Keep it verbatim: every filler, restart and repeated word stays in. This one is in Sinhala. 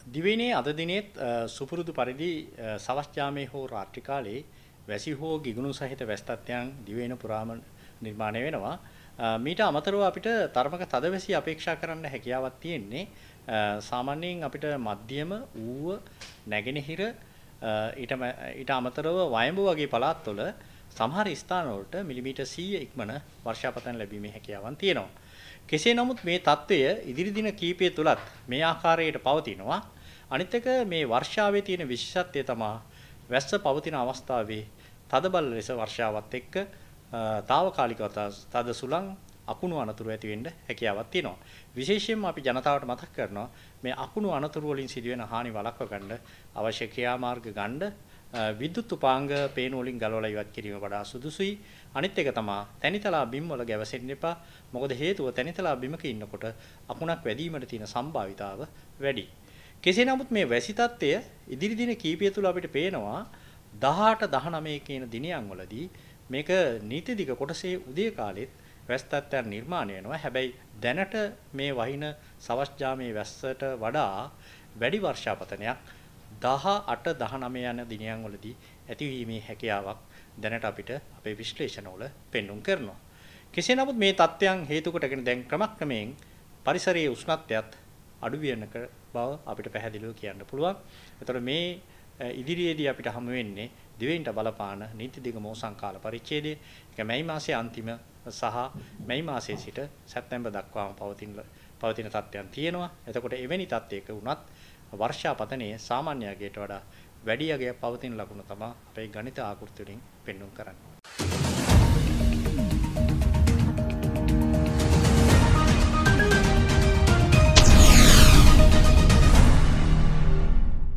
දිවයිනේ අද දිනේත් සුපුරුදු පරිදි සවස් යාමේ හෝ රාත්‍රී කාලයේ වැසි හෝ ගිගුණු සහිත වැස් තත්ත්වයන් දිවයින පුරාම නිර්මාණය වෙනවා. මීට අමතරව අපිට තරමක තදවැසි අපේක්ෂා කරන්න හැකියාවක් තියෙන්නේ. සාමාන්‍යයෙන් අපිට මධ්‍යම ඌව නැගෙනහිර ඊට ඊට අමතරව වයඹ වගේ පළාත්වල සමහර ස්ථානවලට මිලිමීටර් සීය ඉක්මන වර්ෂාපතන ලැබීමේ හැකියාවක් තියෙනවා. කෙසේ නමුත් මේ తত্ত্বය ඉදිරි දින කීපය තුලත් මේ ආකාරයට පවතිනවා. අනිත් එක මේ වර්ෂාවේ තියෙන විශේෂත්වය තමයි වැස්ස පවතින අවස්ථාවේ තදබල ලෙස වර්ෂාවත් එක්ක తాවකාලිකව තද සුළං අකුණු අනතුරු ඇති වෙන්න හැකියාවක් තියෙනවා. විශේෂයෙන්ම අපි ජනතාවට මතක් කරනවා මේ අකුණු අනතුරු වලින් සිදුවෙන හානි වළක්ව ගන්න අවශ්‍ය ක්‍රියාමාර්ග ගන්න විද්‍යුත් උපාංග පේන වලින් ගලවලා ඉවත් කිරීම වඩා සුදුසුයි. අනිත් එක තමයි තැනිතලා බිම් වල ගැවසෙන්න එපා. මොකද හේතුව තැනිතලා බිමක ඉන්නකොට අකුණක් වැදීමට තියෙන සම්භාවිතාව වැඩි. කෙසේ නමුත් මේ වැසි තත්ත්වය ඉදිරි දින කීපය තුල අපිට පේනවා දහඅට දහනවය කියන දිනයන් වලදී මේක නීති දිග කොටසේ උදේ කාලෙත් වැස් තත්ත්වයන් නිර්මාණය වෙනවා. හැබැයි දැනට මේ වහින සවස් ජාමේ වැස්සට වඩා වැඩි වර්ෂාපතනයක් දහඅට දහනවය යන දිනයන් වලදී ඇතිවීමේ හැකියාවක් දැනට අපිට අපේ විශ්ලේෂණවල පෙන්වුම් කරනවා. කෙසේ නමුත් මේ තත්ත්වයන් හේතු කොටගෙන දැන් ක්‍රමක්‍රමයෙන් පරිසරයේ උෂ්ණත්වයත් අඩු වෙන බව අපිට පැහැදිලිව කියන්න පුළුවන්. ඒතර මේ ඉදිරියේදී අපිට හමු වෙන්නේ දිවයිනට බලපාන නීති දිග මෝසම් කාල පරිච්ඡේදය. ඒක මැයි මාසයේ අන්තිම සහ මැයි මාසයේ සිට සැප්තැම්බර් දක්වාම පවතින පවතින තත්ත්වයන් තියෙනවා. එතකොට එවැනි තත්ත්වයක වුණත් වර්ෂාපතනයේ සාමාන්‍ය අගයට වඩා වැඩි අගයක් පවතින ලකුණු තමයි අපේ ගණිත ආකෘති වලින් පෙන්වන්න කරන්නේ.